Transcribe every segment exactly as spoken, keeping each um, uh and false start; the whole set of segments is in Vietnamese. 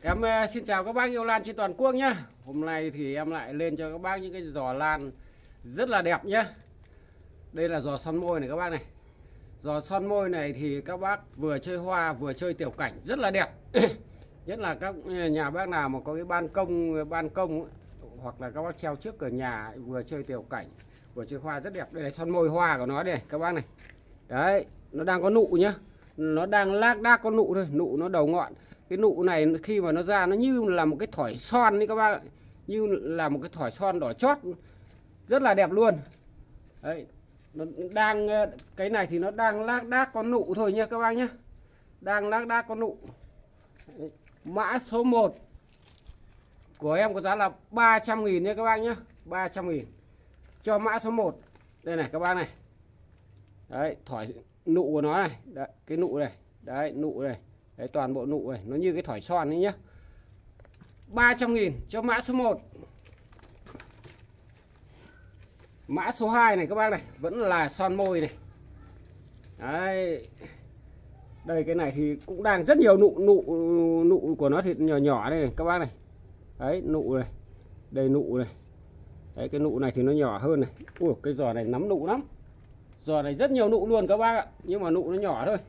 Em uh, xin chào các bác yêu lan trên toàn quốc nhé. Hôm nay thì em lại lên cho các bác những cái giò lan rất là đẹp nhé. Đây là giò son môi này các bác này. Giò son môi này thì các bác vừa chơi hoa vừa chơi tiểu cảnh rất là đẹp. Nhất là các nhà bác nào mà có cái ban công ban công hoặc là các bác treo trước cửa nhà vừa chơi tiểu cảnh vừa chơi hoa rất đẹp. Đây là son môi hoa của nó đây các bác này. Đấy, nó đang có nụ nhá. Nó đang lác đác có nụ thôi, nụ nó đầu ngọn. Cái nụ này khi mà nó ra nó như là một cái thỏi son đấy các bác ạ. Như là một cái thỏi son đỏ chót. Rất là đẹp luôn. Đấy, nó đang cái này thì nó đang lác đác có nụ thôi nha các bác nhé. Đang lác đác có nụ. Đấy, mã số một của em có giá là ba trăm nghìn nha các bác nhé. ba trăm nghìn cho mã số một. Đây này các bác này. Đấy, thỏi nụ của nó này. Đấy, cái nụ này. Đấy, nụ này. Đấy, toàn bộ nụ này, nó như cái thỏi son ấy nhá. ba trăm nghìn cho mã số một. Mã số hai này các bác này, vẫn là son môi này. Đấy. Đây cái này thì cũng đang rất nhiều nụ nụ nụ của nó thì nhỏ nhỏ đây này các bác này. Đấy, nụ này. Đây nụ này. Đấy, cái nụ này thì nó nhỏ hơn này. Ui, cái giò này nắm nụ lắm. Giò này rất nhiều nụ luôn các bác ạ, nhưng mà nụ nó nhỏ thôi.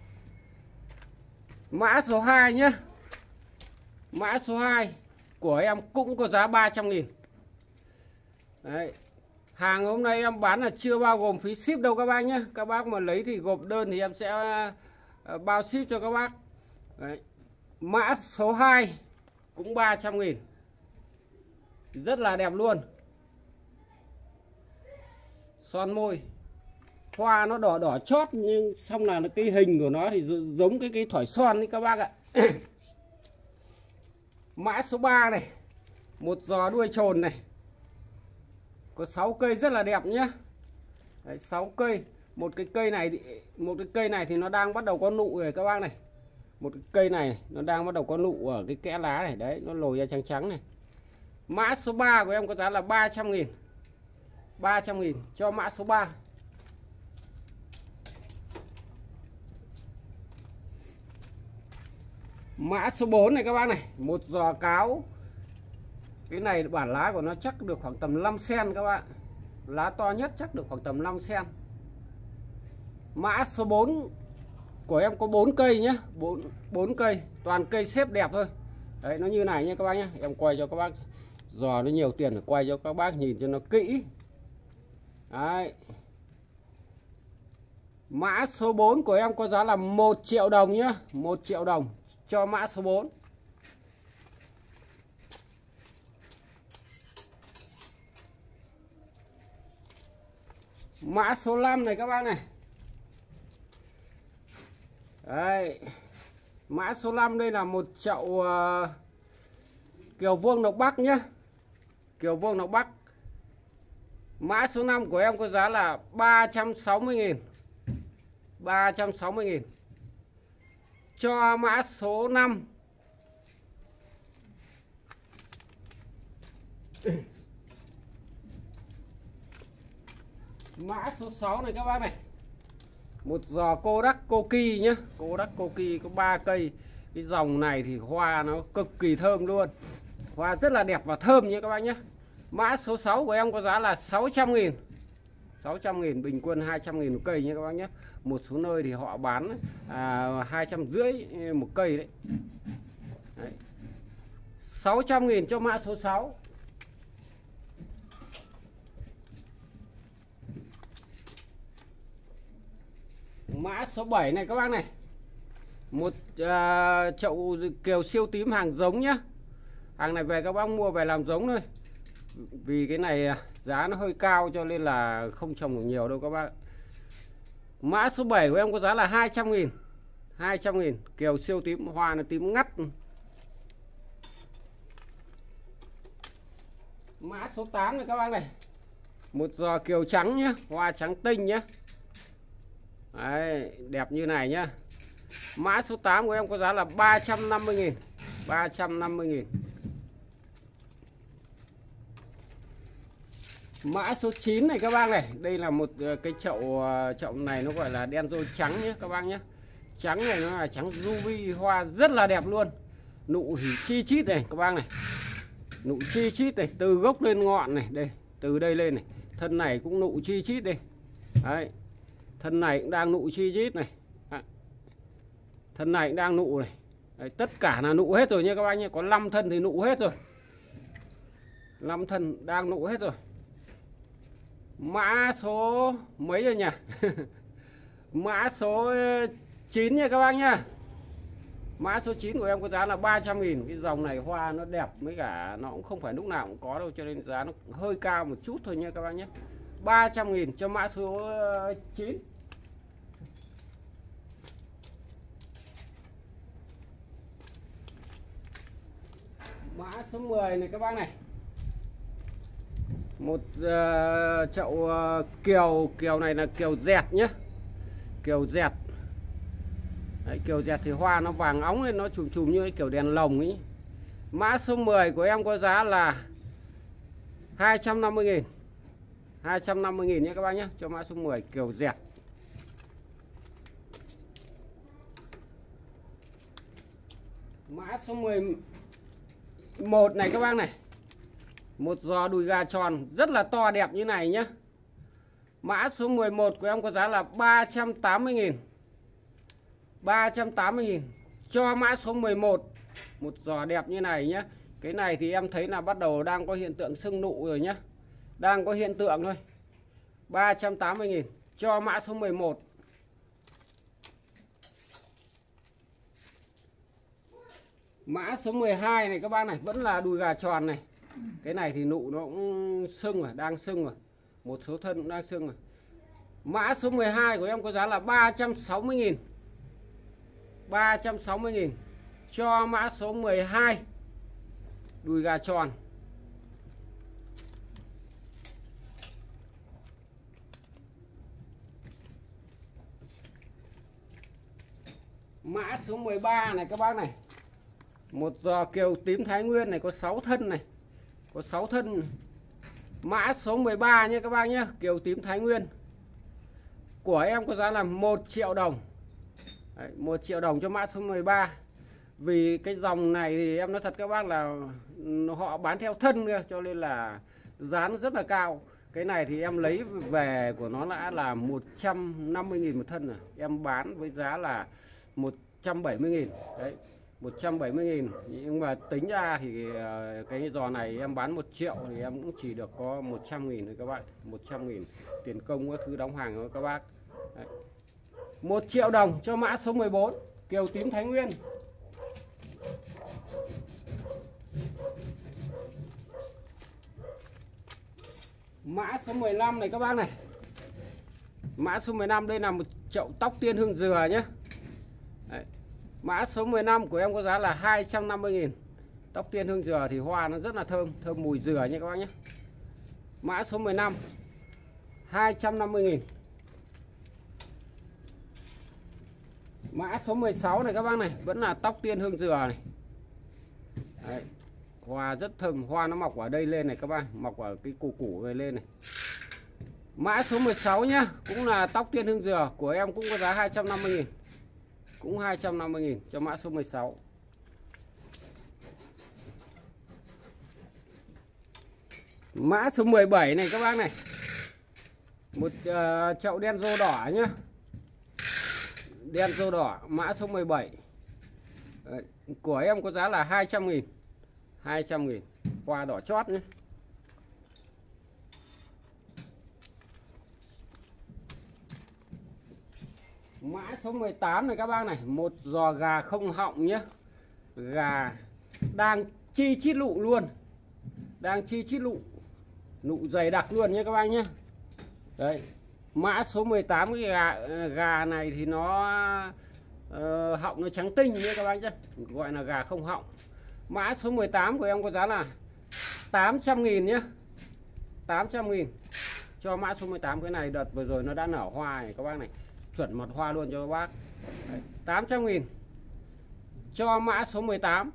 Mã số hai nhé. Mã số hai của em cũng có giá ba trăm nghìn. Đấy. Hàng hôm nay em bán là chưa bao gồm phí ship đâu các bác nhé. Các bác mà lấy thì gộp đơn thì em sẽ bao ship cho các bác. Đấy. Mã số hai cũng ba trăm nghìn. Rất là đẹp luôn. Son môi. Hoa nó đỏ đỏ chót nhưng xong là cái hình của nó thì giống cái cái thỏi son đấy các bác ạ. Mã số ba này. Một giò đuôi trồn này. Có sáu cây rất là đẹp nhé. Đấy, sáu cây. Một cái cây này thì, một cái cây này thì nó đang bắt đầu có nụ rồi các bác này. Một cái cây này nó đang bắt đầu có nụ ở cái kẽ lá này. Đấy, nó lồi ra trắng trắng này. Mã số ba của em có giá là ba trăm nghìn. ba trăm nghìn cho mã số ba. Mã số bốn này các bác này. Một giò cáo. Cái này bản lá của nó chắc được khoảng tầm năm xen các bạn. Lá to nhất chắc được khoảng tầm năm xen. Mã số bốn của em có bốn cây nhé. bốn cây. Toàn cây xếp đẹp thôi. Đấy, nó như này nha các bác nhé. Em quay cho các bác. Giò nó nhiều tiền, quay cho các bác nhìn cho nó kỹ. Đấy. Mã số bốn của em có giá là một triệu đồng nhé. một triệu đồng cho mã số bốn. Mã số năm này các bác này. Đấy. Mã số năm đây là một chậu uh, kiều vuông độc Bắc nhé. Kiều vuông độc Bắc. Mã số năm của em có giá là ba trăm sáu mươi nghìn. ba trăm sáu mươi nghìn cho mã số năm. Mã số sáu này các bác này. Một giò Kodak Koki nhé. Kodak Koki có ba cây. Cái dòng này thì hoa nó cực kỳ thơm luôn. Hoa rất là đẹp và thơm nhé các bác nhé. Mã số sáu của em có giá là sáu trăm nghìn. sáu trăm nghìn, bình quân hai trăm nghìn một cây nhé các bác nhé. Một số nơi thì họ bán à, hai trăm rưỡi một cây đấy. Đấy. sáu trăm nghìn cho mã số sáu. Mã số bảy này các bác này. Một à, chậu kiều siêu tím hàng giống nhá. Hàng này về các bác mua về làm giống thôi. Vì cái này giá nó hơi cao cho nên là không trồng được nhiều đâu các bác. Mã số bảy của em có giá là hai trăm nghìn. hai trăm nghìn, kiều siêu tím, hoa nó tím ngắt. Mã số tám này các bác này. Một giò kiều trắng nhá, hoa trắng tinh nhá. Đấy, đẹp như này nhá. Mã số tám của em có giá là ba trăm năm mươi nghìn. ba trăm năm mươi nghìn. Mã số chín này các bác này. Đây là một cái chậu chậu này nó gọi là đen rô trắng nhé các bác nhé. Trắng này nó là trắng ruby, hoa rất là đẹp luôn. Nụ thì chi chít này các bác này. Nụ chi chít này, từ gốc lên ngọn này, đây, từ đây lên này. Thân này cũng nụ chi chít đây. Đấy. Thân này cũng đang nụ chi chít này. À. Thân này cũng đang nụ này. Đấy, tất cả là nụ hết rồi nha các bác nhé. Có năm thân thì nụ hết rồi. năm thân đang nụ hết rồi. Mã số mấy rồi nhỉ? Mã số chín nha các bác nhá. Mã số chín của em có giá là ba trăm nghìn. Cái dòng này hoa nó đẹp, với cả nó cũng không phải lúc nào cũng có đâu, cho nên giá nó hơi cao một chút thôi nha các bác nhé. Ba trăm nghìn cho mã số chín. Mã số mười này các bác này. Một uh, chậu uh, kiều. Kiều này là kiều dẹt nhé. Kiều dẹt. Đấy, kiều dẹt thì hoa nó vàng óng lên, nó chùm chùm như cái kiểu đèn lồng ấy. Mã số mười của em có giá là hai trăm năm mươi nghìn. hai trăm năm mươi nghìn nhé các bác nhé. Cho mã số mười kiều dẹt. Mã số mười một này các bác này. Một giò đùi gà tròn rất là to đẹp như này nhé. Mã số mười một của em có giá là ba trăm tám mươi nghìn. ba trăm tám mươi nghìn cho mã số mười một. Một giò đẹp như này nhé. Cái này thì em thấy là bắt đầu đang có hiện tượng sưng nụ rồi nhé. Đang có hiện tượng thôi. ba trăm tám mươi nghìn cho mã số mười một. Mã số mười hai này các bác này, vẫn là đùi gà tròn này. Cái này thì nụ nó cũng sưng rồi, đang sưng rồi. Một số thân cũng đang sưng rồi. Mã số mười hai của em có giá là ba trăm sáu mươi nghìn. ba trăm sáu mươi nghìn cho mã số mười hai. Đùi gà tròn. Mã số mười ba này các bác này. Một giò kiều tím Thái Nguyên này, có sáu thân này. Có sáu thân. Mã số mười ba nha các bác nhé. Kiều tím Thái Nguyên của em có giá là một triệu đồng. Đấy, một triệu đồng cho mã số mười ba. Vì cái dòng này thì em nói thật các bác là họ bán theo thân cơ, cho nên là giá nó rất là cao. Cái này thì em lấy về của nó đã là một trăm năm mươi nghìn một thân rồi. Em bán với giá là một trăm bảy mươi nghìn. Đấy, một trăm bảy mươi nghìn. Nhưng mà tính ra thì cái giò này em bán một triệu thì em cũng chỉ được có một trăm nghìn thôi các bạn. một trăm nghìn tiền công các thứ đóng hàng của các bác. Đấy. một triệu đồng cho mã số mười bốn. Kiều tím Thái Nguyên. Mã số mười lăm này các bác này. Mã số mười lăm đây là một chậu tóc tiên hương dừa nhé. Đấy. Mã số mười lăm của em có giá là hai trăm năm mươi nghìn. Tóc tiên hương dừa thì hoa nó rất là thơm, thơm mùi dừa nha các bác nhé. Mã số mười lăm hai trăm năm mươi nghìn. Mã số mười sáu này các bác này, vẫn là tóc tiên hương dừa này. Đấy. Hoa rất thơm, hoa nó mọc ở đây lên này các bác, mọc ở cái củ củ về lên này. Mã số mười sáu nhá, cũng là tóc tiên hương dừa của em cũng có giá hai trăm năm mươi nghìn. Cũng hai trăm năm mươi nghìn cho mã số mười sáu. Mã số mười bảy này các bác này. Một uh, chậu đen rô đỏ nhá. Đen rô đỏ, mã số mười bảy. Đấy, của em có giá là hai trăm nghìn. hai trăm nghìn. Hoa đỏ chót nhé. Mã số mười tám này các bác này. Một giò gà không họng nhé. Gà đang chi chít lụ luôn. Đang chi chít lụ. Nụ dày đặc luôn nhé các bác nhé. Đấy. Mã số mười tám cái gà, gà này thì nó uh, họng nó trắng tinh nhé các bác nhé. Gọi là gà không họng. Mã số mười tám của em có giá là tám trăm nghìn nhé. tám trăm nghìn cho mã số mười tám. Cái này đợt vừa rồi nó đã nở hoa này các bác này. Chuẩn mật hoa luôn cho các bác. Đấy, tám trăm nghìn cho mã số mười tám.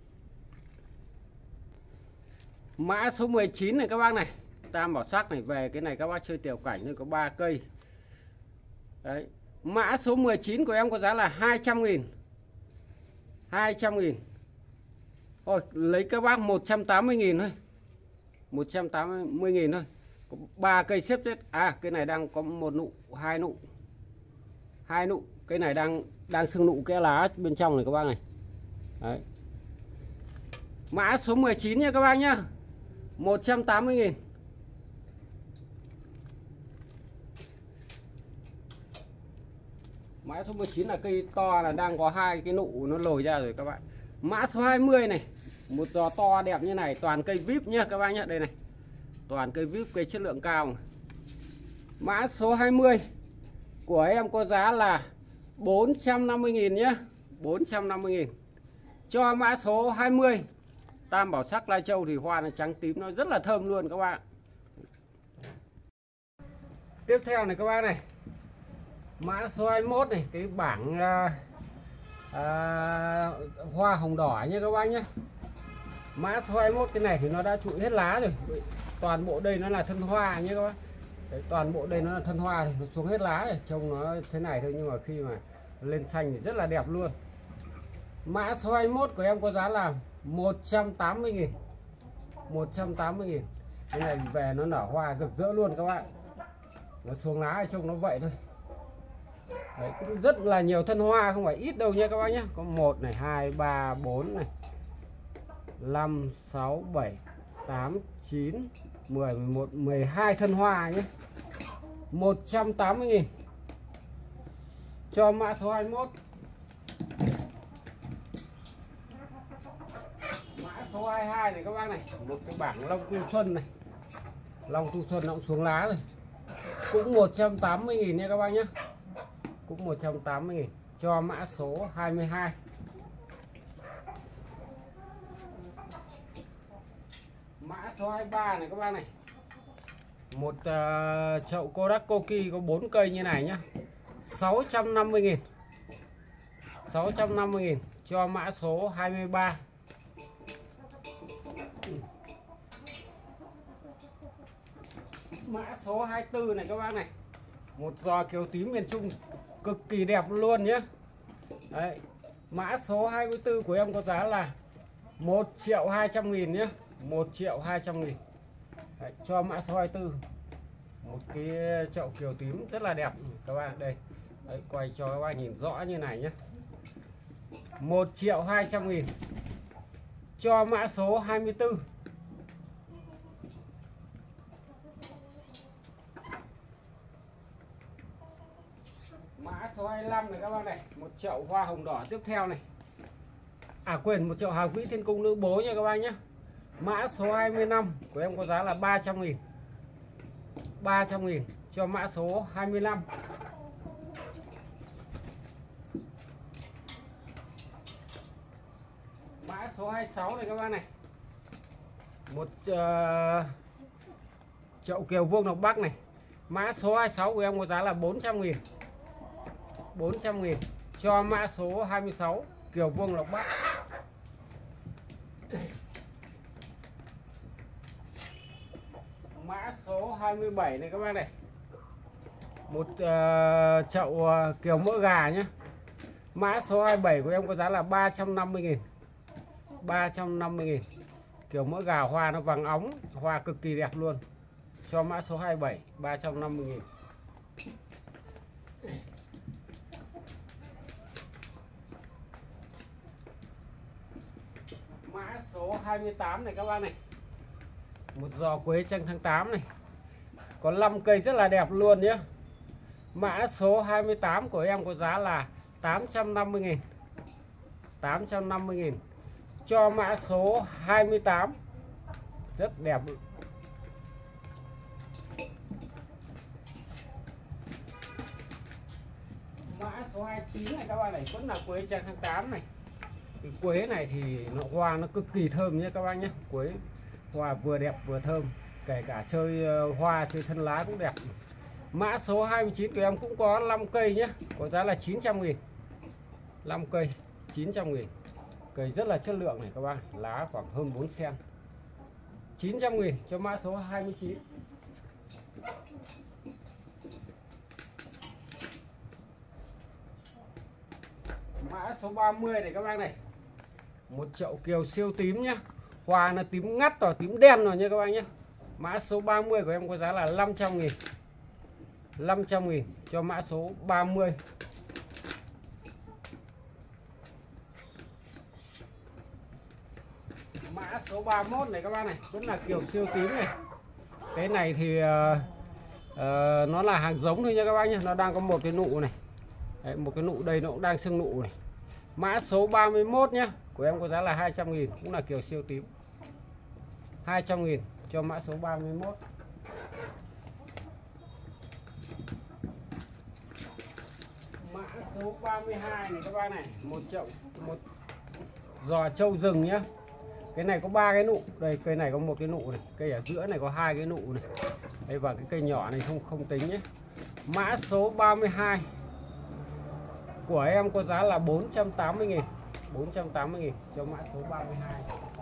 Mã số mười chín này các bác này. Tam bảo sắc này, về cái này các bác chơi tiểu cảnh thôi, có ba cây. Đấy. Mã số mười chín của em có giá là hai trăm nghìn. hai trăm nghìn Thôi lấy các bác một trăm tám mươi nghìn thôi, một trăm tám mươi nghìn thôi, có ba cây xếp chết. À cây này đang có một nụ, hai nụ, hai nụ. Cây này đang đang sưng nụ kẽ lá bên trong này các bác này. Đấy. Mã số mười chín nha các bác nhá, một trăm tám mươi nghìn. Mã số mười chín là cây to, là đang có hai cái nụ nó lồi ra rồi các bạn. Mã số hai mươi này, một giò to đẹp như này, toàn cây vip nhá các bác nhá. Đây này, toàn cây vip, cây chất lượng cao này. Mã số hai mươi của em có giá là bốn trăm năm mươi nghìn nhá, bốn trăm năm mươi nghìn. Cho mã số hai mươi Tam Bảo Sắc Lai Châu thì hoa nó trắng tím, nó rất là thơm luôn các bạn. Tiếp theo này các bác này, mã số hai mươi mốt này, cái bảng à, à, hoa hồng đỏ nha các bác nhé. Mã số hai mươi mốt cái này thì nó đã trụi hết lá rồi, toàn bộ đây nó là thân hoa nhé các bác. Đấy, toàn bộ đây nó là thân hoa thì nó xuống hết lá rồi, trông nó thế này thôi, nhưng mà khi mà lên xanh thì rất là đẹp luôn. Mã số hai mươi mốt của em có giá là một trăm tám mươi nghìn, một trăm tám mươi nghìn. Cái này về nó nở hoa rực rỡ luôn các bạn, nó xuống lá thì trông nó vậy thôi. Đấy, cũng rất là nhiều thân hoa, không phải ít đâu nha các bác nhé. Có một này, hai, ba, bốn này, năm, sáu, bảy, tám, chín, mười, mười một, mười hai thân hoa nhé. một trăm tám mươi nghìn. Cho mã số hai mươi mốt. Mã số hai mươi hai này các bác này, một cái bảng Long Tu Xuân này. Long Tu Xuân nó cũng xuống lá rồi. Cũng một trăm tám mươi nghìn nha các bác nhé. Cũng một trăm tám mươi nghìn. Cho mã số hai mươi hai. Mã số hai mươi ba này các bác này, một uh, chậu Kodak Koki có bốn cây như này nhá, sáu trăm năm mươi nghìn. sáu trăm năm mươi nghìn. Cho mã số hai mươi ba. Mã số hai mươi tư này các bác này, một giò kiều tím miền Trung cực kỳ đẹp luôn nhé. Đấy. Mã số hai mươi tư của em có giá là một triệu hai trăm nghìn nhé, một triệu hai trăm nghìn. Đấy, cho mã số hai mươi tư. Một cái chậu kiều tím rất là đẹp các bạn. Đây. Đấy, quay cho các bạn nhìn rõ như này nhé. một triệu hai trăm nghìn. Cho mã số hai mươi tư. Mã số hai mươi lăm này các bác này, một chậu hoa hồng đỏ tiếp theo này. À quên, một chậu Hào Vĩ Thiên Cung nữ bố nha các bác nhé. Mã số hai mươi lăm của em có giá là ba trăm nghìn. ba trăm nghìn. Cho mã số hai mươi lăm. Mã số hai mươi sáu này các bác này, một uh, chậu kiều vuông Lộc Bắc này. Mã số hai mươi sáu của em có giá là bốn trăm nghìn. bốn trăm nghìn. Cho mã số hai mươi sáu kiều vuông Lộc Bắc. Mã số hai mươi bảy này các bác này, một uh, chậu uh, kiều mỡ gà nhé. Mã số hai mươi bảy của em có giá là ba trăm năm mươi nghìn. ba trăm năm mươi nghìn. Kiều mỡ gà hoa nó vàng óng, hoa cực kỳ đẹp luôn. Cho mã số hai mươi bảy, ba trăm năm mươi nghìn. Mã số hai mươi tám này các bác này, một giò quế trăng tháng tám này, có năm cây rất là đẹp luôn nhé. Mã số hai mươi tám của em có giá là tám trăm năm mươi nghìn. tám trăm năm mươi nghìn. Cho mã số hai mươi tám. Rất đẹp. Mã số hai mươi chín này các bạn này, vẫn là quế trăng tháng tám này. Cái quế này thì nó hoa nó cực kỳ thơm nhé các bác nhé. Quế hoa vừa đẹp vừa thơm, kể cả chơi hoa chơi thân lá cũng đẹp. Mã số hai mươi chín của em cũng có năm cây nhé, có giá là chín trăm nghìn. năm cây chín trăm nghìn. Cây rất là chất lượng này các bác, lá khoảng hơn bốn xen. chín trăm nghìn cho mã số hai mươi chín. Mã số ba mươi này các bác này, Một chậu kiều siêu tím nhá. Hoa nó tím ngắt rồi, tím đen rồi nha các bác nhé. Mã số ba mươi của em có giá là năm trăm nghìn. năm trăm nghìn cho mã số ba mươi. Mã số ba mươi mốt này các bác này, vẫn là kiều siêu tím này. Cái này thì uh, uh, nó là hàng giống thôi nha các bác nhé. Nó đang có một cái nụ này. Đấy, một cái nụ đây nó cũng đang sưng nụ này. Mã số ba mươi mốt nhá, của em có giá là hai trăm nghìn, cũng là kiều siêu tím. hai trăm nghìn cho mã số ba mươi mốt. Mã số ba mươi hai này các bác này, một chậu một giò trâu rừng nhá. Cái này có ba cái nụ, đây cây này có một cái nụ này, cây ở giữa này có hai cái nụ này. Đây, và cái cây nhỏ này không không tính nhé. Mã số ba mươi hai của em có giá là bốn trăm tám mươi nghìn. bốn trăm tám mươi nghìn cho mã số ba mươi hai.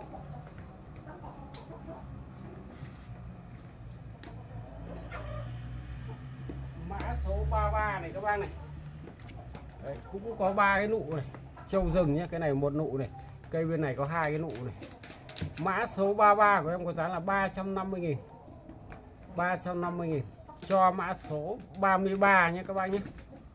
Mã số ba mươi ba này các bác này. Đấy, cũng có ba cái nụ này, trâu rừng nhé. Cái này một nụ này, cây bên này có hai cái nụ này. Mã số ba mươi ba của em có giá là ba trăm năm mươi nghìn. ba trăm năm mươi nghìn cho mã số ba mươi ba nhé các bác nhé.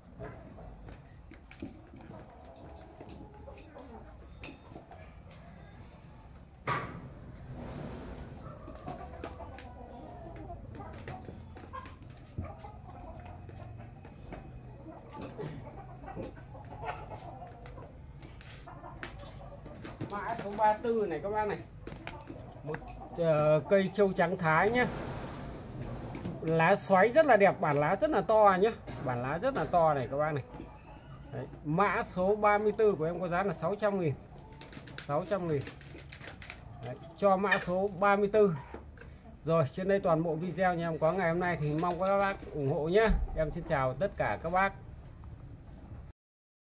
Mã số ba mươi tư này các bác này, một uh, cây trâu trắng Thái nhé. Lá xoáy rất là đẹp, bản lá rất là to nhé. Bản lá rất là to này các bác này. Đấy, mã số ba mươi tư của em có giá là sáu trăm nghìn. sáu trăm nghìn. Đấy, cho mã số ba mươi tư. Rồi, trên đây toàn bộ video nha em có ngày hôm nay, thì mong các bác ủng hộ nhé. Em xin chào tất cả các bác.